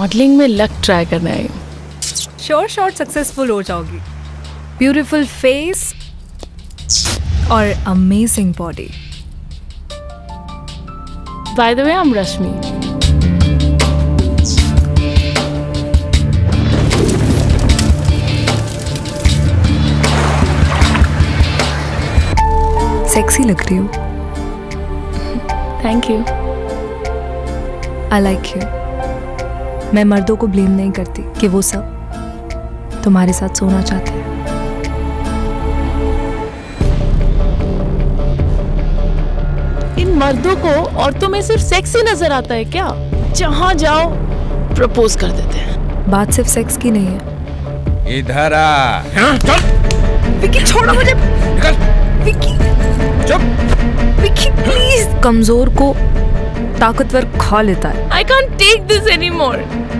Modelling में luck try करने आई हूँ। शॉर्ट सक्सेसफुल हो जाओगी। ब्यूटीफुल फेस और amazing body. By the way, I am Rashmi. Sexy लग रही हो। Thank you. I like you. मैं मर्दों को ब्लेम नहीं करती कि वो सब तुम्हारे साथ सोना चाहते हैं। इन मर्दों को औरतों में सिर्फ सेक्स ही नजर आता है क्या? जहां जाओ प्रपोज कर देते हैं। बात सिर्फ सेक्स की नहीं है। इधर आ। चल। विकी छोड़ो मुझे। निकल। विकी चुप। विकी प्लीज। कमजोर को ताकतवर खा लेता है। I can't take this anymore.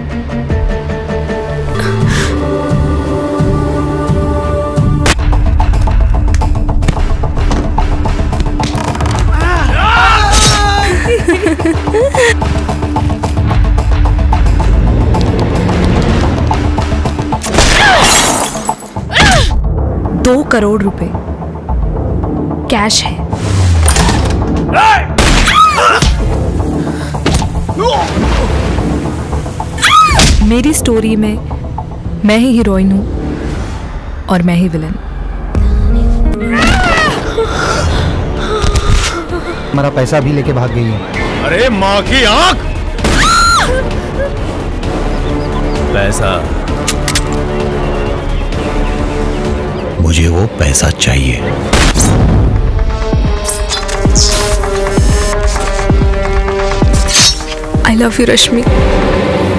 $2 crore cash है। मेरी स्टोरी में मैं ही हीरोइन हूं और मैं ही विलन। हमारा पैसा भी लेके भाग गई है। अरे माँ की आंख। पैसा, मुझे वो पैसा चाहिए। I love you Rashmi.